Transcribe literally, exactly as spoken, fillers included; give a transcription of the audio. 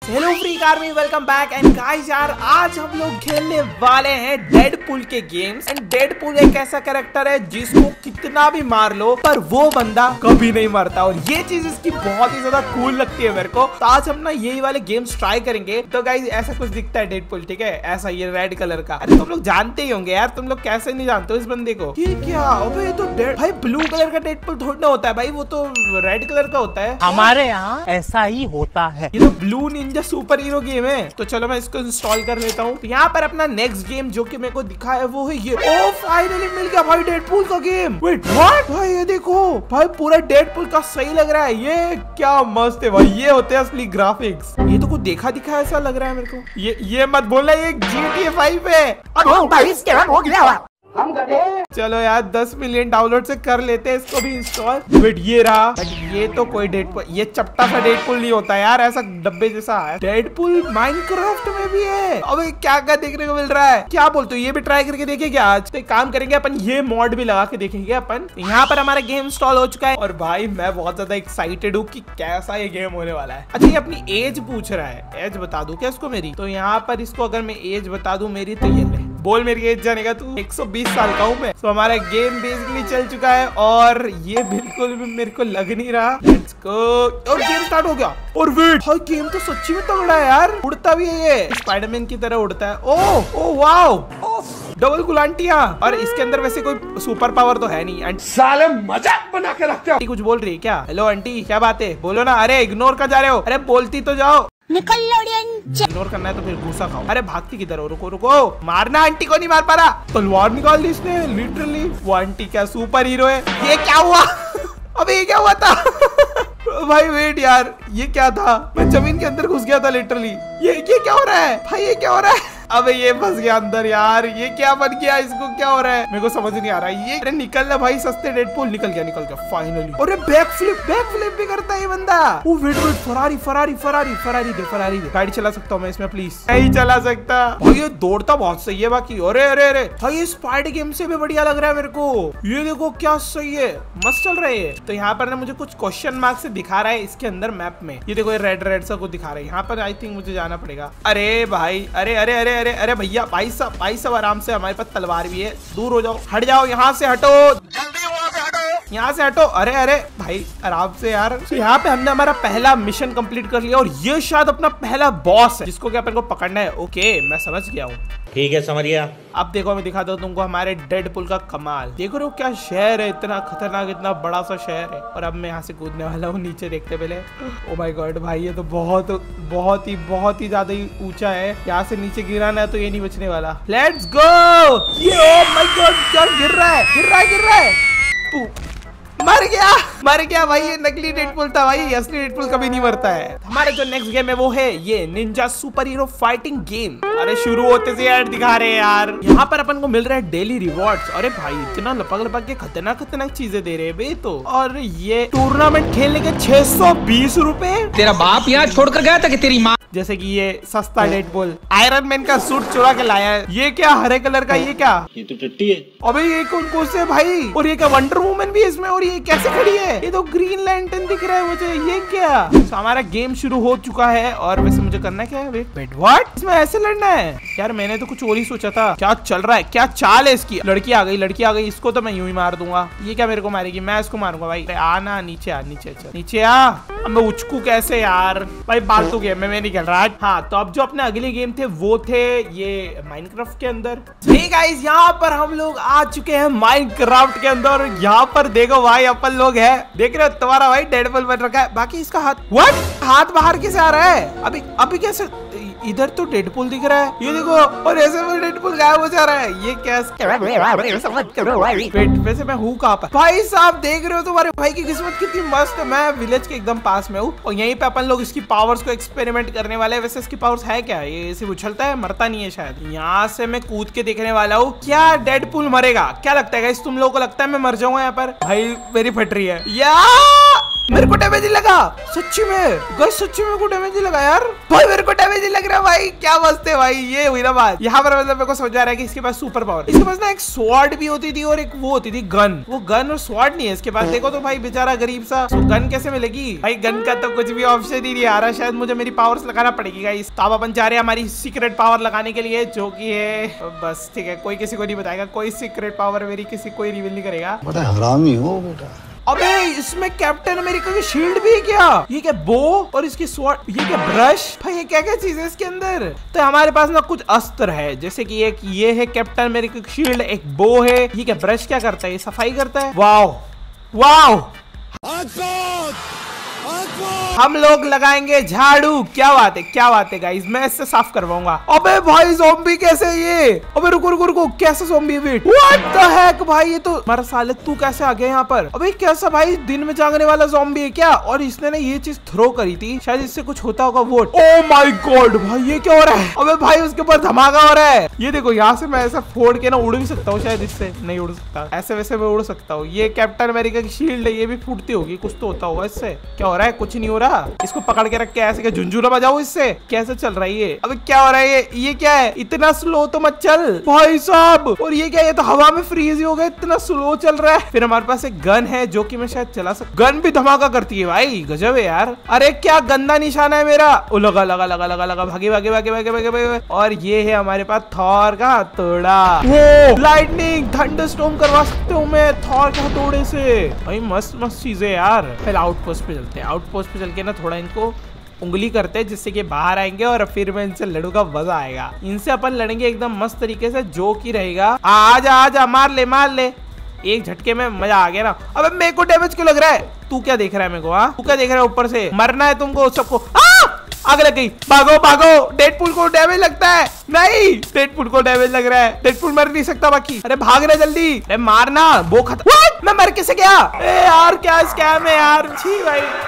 Hello freak army, welcome back. And guys यार, आज हम लोग खेलने वाले हैं डेडपूल के गेम्स। एंड डेडपूल एक ऐसा कैरेक्टर है जिसको कितना भी मार लो पर वो बंदा कभी नहीं मरता, और ये चीज इसकी बहुत ही ज्यादा कूल लगती है मेरे को। तो आज हम ना यही वाले गेम्स ट्राई करेंगे। तो गाइस ऐसा कुछ दिखता है डेडपूल, ठीक है, ऐसा ये रेड कलर का। अरे तुम लोग जानते ही होंगे यार, तुम लोग कैसे नहीं जानते हो इस बंदे को। ये क्या, अबे ये तो भाई ब्लू कलर का डेडपूल थोड़ा ना होता है भाई, वो तो रेड कलर का होता है। हमारे यहाँ ऐसा ही होता है। ये तो blue ninja super hero game है। तो चलो मैं इसको इंस्टॉल कर लेता हूँ। तो यहाँ पर अपना नेक्स्ट गेम जो कि मेरे को दिखा है वो है ये। ओ फाइनली मिल गया भाई डेडपूल का गेम। वेट व्हाट भाई, ये देखो भाई पूरा डेडपूल का सही लग रहा है। ये क्या मस्त है भाई, ये होते हैं असली ग्राफिक्स। ये तो कुछ देखा दिखा ऐसा लग रहा है मेरे को। ये ये मत बोलना ये जी टी ए फाइव है। हो गया हम चलो यार दस मिलियन डाउनलोड से कर लेते हैं इसको भी इंस्टॉल। वेट ये रहा, बट ये तो कोई डेडपूल, ये चपटा सा डेडपूल नहीं होता यार, ऐसा डब्बे जैसा है। डेडपूल माइनक्राफ्ट में भी है। अबे क्या क्या देखने को मिल रहा है, क्या बोलते हो, ये भी ट्राई करके देखेंगे आज। तो एक काम करेंगे अपन, ये मॉड भी लगा के देखेंगे अपन। यहाँ पर हमारा गेम इंस्टॉल हो चुका है और भाई मैं बहुत ज्यादा एक्साइटेड हूँ कि कैसा ये गेम होने वाला है। अच्छा ये अपनी एज पूछ रहा है, एज बता दूं क्या इसको मेरी? तो यहाँ पर इसको अगर मैं एज बता दूं मेरी, तो ये ले बोल मेरी एज जानेगा तू। एक सौ बीस साल का हूँ मैं। तो हमारा गेम बेसिकली चल चुका है और ये बिल्कुल भी मेरे को लग नहीं रहा। Let's go. और गेम स्टार्ट हो गया। और वेट भाई, गेम तो सच्ची में तगड़ा है यार, उड़ता भी है ये, स्पाइडरमैन की तरह उड़ता है। ओह ओह वाओ, डबल गुलांटिया। और इसके अंदर वैसे कोई सुपर पावर तो है नहीं। एंड साले मजाक बना के रखते हो। कुछ बोल रही है क्या? हेलो आंटी, क्या बात है, बोलो ना। अरे इग्नोर कर जा रहे हो, अरे बोलती तो जाओ। निकल इग्नोर करना है तो फिर गुस्सा खाओ। अरे भागती किधर हो, रुको रुको, मारना आंटी को नहीं मार पा रहा। तलवार निकाल दी इसने लिटरली। वो आंटी क्या सुपर हीरो है। ये क्या हुआ अबे ये क्या हुआ था भाई वेट यार, ये क्या था? मैं जमीन के अंदर घुस गया था लिटरली। ये ये क्या हो रहा है भाई, ये क्या हो रहा है? अबे ये फंस गया अंदर यार, ये क्या बन गया, इसको क्या हो रहा है मेरे को समझ नहीं आ रहा है। ये अरे निकल ना भाई सस्ते डेडपूल, निकल गया निकल गया फाइनली। अरे बैक फ्लिप, बैक फ्लिप भी करता है ये बंदा। Oh wait wait, Ferrari Ferrari Ferrari Ferrari दे, फरारी दे। गाड़ी चला सकता हूँ मैं इसमें प्लीज? नहीं चला सकता भाई, ये दौड़ता बहुत सही है बाकी। अरे अरे अरे भाई, ये स्पाइडर गेम से भी बढ़िया लग रहा है मेरे को। ये देखो क्या सही है, मस्त चल रहा है। तो यहाँ पर ना मुझे कुछ क्वेश्चन मार्क से दिखा रहा है इसके अंदर मैप में। ये देखो ये रेड रेड सा कुछ दिखा रहा है। यहाँ पर आई थिंक मुझे जाना पड़ेगा। अरे भाई, अरे अरे अरे अरे अरे भैया, भाई साहब भाई साहब आराम से, हमारे पास तलवार भी है। दूर हो जाओ, हट जाओ यहाँ से, हटो जल्दी, वहाँ से हटो, यहाँ से हटो। अरे अरे भाई आराम से यार। तो यहाँ पे हमने हमारा पहला मिशन कंप्लीट कर लिया और ये शायद अपना पहला बॉस है जिसको क्या अपन को पकड़ना है। ओके मैं समझ गया हूँ, ठीक है समझ गया। अब देखो मैं दिखाता हूँ तुमको हमारे डेडपूल का कमाल। देखो रो क्या शहर है, इतना खतरनाक, इतना बड़ा सा शहर है। और अब मैं यहाँ से कूदने वाला हूँ नीचे, देखते पहले। ओ माय गॉड भाई, ये तो बहुत बहुत ही बहुत ही ज्यादा ही ऊंचा है। यहाँ से नीचे गिराना है तो ये नहीं बचने वाला। Let's go. ये ओ माय गॉड, क्या गिर रहा है, गिर रहा है गिर रहा है। मर गया मर गया भाई, ये नकली डेडपूल था भाई, असली डेडपूल कभी नहीं मरता है। हमारा जो नेक्स्ट गेम है वो है ये ninja super hero fighting game. अरे शुरू होते से ऐड दिखा रहे हैं यार। यहाँ पर अपन को मिल रहा है डेली रिवॉर्ड्स। अरे भाई इतना लपक लपक के खतरनाक खतरनाक चीजें दे रहे हैं भाई। तो और ये टूर्नामेंट खेलने के छह सौ बीस रूपए। तेरा बाप यहाँ छोड़कर गया था कि तेरी माँ? जैसे कि ये सस्ता डेडपूल आयरन मैन का सूट चुरा के लाया है। ये क्या हरे कलर का, ये क्या? ये तो टट्टी है। अबे ये कौन कौन से भाई? और ये क्या वंडर वुमन भी इसमें? और ये कैसे खड़ी है? ये तो ग्रीन लैंटर्न दिख रहा है मुझे। ये क्या? तो हमारा गेम शुरू हो चुका है और वैसे मुझे करना क्या है? वेट वेट व्हाट, इसमें ऐसे लड़ना है यार? मैंने तो कुछ और ही सोचा था। क्या चल रहा है, क्या चाल है इसकी? लड़की आ गई, लड़की आ गई, इसको तो मैं यूं ही मार दूंगा। ये क्या मेरे को मारेगी? मैं इसको मारूंगा भाई। आना नीचे आ, नीचे चल, नीचे आ। अब मैं उचकू कैसे यार भाई? फालतू गेम में मैं नहीं खेल रहा। हाँ तो अब जो अपने अगले गेम थे वो थे ये माइनक्राफ्ट के अंदर। ठीक है गाइस, यहाँ पर हम लोग आ चुके हैं माइनक्राफ्ट के अंदर। यहाँ पर देखो भाई अपन लोग है, देख रहे हो तुम्हारा भाई डेडपूल बन रखा है। बाकी इसका हाथ, व्हाट, हाथ बाहर कैसे आ रहा है? अभी अभी कैसे? इधर तो डेडपूल दिख रहा है, ये देखो, और ऐसे में डेडपूल गायब हो जा रहा है। ये कैसे? वेट वैसे मैं हूँ कहाँ पर? भाई साहब देख रहे हो तुम्हारे भाई की किस्मत कितनी मस्त है। मैं विलेज के एकदम पास में हूँ और यहीं पे अपन लोग इसकी पावर्स को एक्सपेरिमेंट करने वाले हैं। वैसे इसकी पावर्स है क्या? ये ऐसे उछलता है, मरता नहीं है शायद। यहाँ से मैं कूद के देखने वाला हूँ, क्या डेडपूल मरेगा? क्या लगता है गाइस तुम लोगों को? लगता है मैं मर जाऊंगा यहाँ पर? भाई मेरी फट रही है या मेरे को डैमेज नहीं लगा सच्ची में गाइस, सच्ची में को डैमेज नहीं लगा यार भाई, मेरे को डैमेज नहीं लग रहा भाई। क्या मस्त है भाई, ये हुई ना बात। यहाँ पर मतलब मेरे को समझ आ रहा है कि इसके पास सुपर पावर, इसके पास ना एक स्वॉर्ड भी होती थी और एक वो होती थी गन। वो गन और स्वॉर्ड नहीं है इसके पास। देखो तो भाई बेचारा गरीब सा, तो गन कैसे मिलेगी भाई? गन का तो कुछ भी ऑप्शन ही नहीं आ रहा। शायद मुझे मेरी पावर्स लगाना पड़ेगी गाइस। तो अब अपन जा रहे हैं हमारी सीक्रेट पावर लगाने के लिए, जो की है बस ठीक है, कोई किसी को नहीं बताएगा, कोई सीक्रेट पावर मेरी किसी कोई रिवील नहीं करेगा। बड़ा हरामी हो बेटा। अबे इसमें कैप्टन अमेरिका की शील्ड भी है क्या? ये क्या बो और इसकी स्वॉर्ड, ये क्या ब्रश भाई, ये क्या क्या चीज है इसके अंदर? तो हमारे पास ना कुछ अस्त्र है, जैसे कि एक ये है कैप्टन अमेरिका की शील्ड, एक बो है। ये क्या ब्रश क्या करता है? ये सफाई करता है। वाओ वाओ, हम लोग लगाएंगे झाड़ू। क्या बात है, क्या बात है गाइस, मैं इससे साफ करवाऊंगा। अबे भाई ज़ॉम्बी कैसे ये? अबे रुको रुको रुको, कैसे zombie? Wait what the heck भाई, ये तो मर साले, तू कैसे आ गया यहाँ पर? अबे कैसा भाई, दिन में जागने वाला ज़ॉम्बी है क्या? और इसने ना ये चीज थ्रो करी थी, शायद इससे कुछ होता होगा। वोट, ओ माय गॉड भाई, ये क्या हो रहा है? अबे भाई उसके ऊपर धमाका हो रहा है। ये देखो, यहाँ से मैं ऐसा फोड़ के ना उड़ भी सकता हूँ, शायद इससे नहीं उड़ सकता, ऐसे वैसे मैं उड़ सकता हूँ। ये कैप्टन अमेरिका की शील्ड है, ये भी फूटती होगी, कुछ तो होता होगा इससे। क्या हो रहा है? कुछ नहीं हो रहा। इसको पकड़ के रख के ऐसे झुंझुना बजाओ इससे। कैसे चल रहा है ये? अबे क्या हो रहा है ये? ये क्या है? इतना स्लो तो मत चल भाई साहब। और ये क्या है? ये तो हवा में फ्रीज ही हो गया, इतना स्लो चल रहा है। फिर हमारे पास एक गन है जो कि मैं शायद चला सकता। गन भी धमाका करती है भाई, गजब है यार। अरे क्या गंदा निशाना है मेरा। ओ लगा लगा लगा लगा लगा, भागे भागे भागे भागे भागे भागे। और ये है हमारे पास थॉर का हथौड़ा। वो लाइटनिंग थंडरस्टॉर्म करवा सकते हूँ मैं थॉर के हथौड़े से। भाई मस्त मस्त चीजें यार। पहले आउटपोस्ट पे चलते हैं, आउटपोस्ट पे चल के ना थोड़ा इनको उंगली करते हैं, जिससे कि बाहर आएंगे और फिर मैं इनसे लड़ूंगा, मजा आएगा। इनसे अपन लड़ेंगे एकदम मस्त तरीके से, जो की रहेगा। आजा आजा, मार ले मार ले, एक झटके में मजा आ गया ना। अबे मेरे को डैमेज क्यों लग रहा है? तू क्या देख रहा है मेरे को? हाँ तू क्या देख रहा है? ऊपर से मरना है तुमको सबको। आग लग गई, भागो भागो। डेडपूल को डैमेज लगता है। नहीं, डेडपूल को डैमेज लग रहा है, डेडपूल मर नहीं सकता बाकी। अरे भाग रहे जल्दी, अरे मारना। वो खत्म, मैं मर कैसे गया? ए यार क्या स्कैम है यार, छी भाई।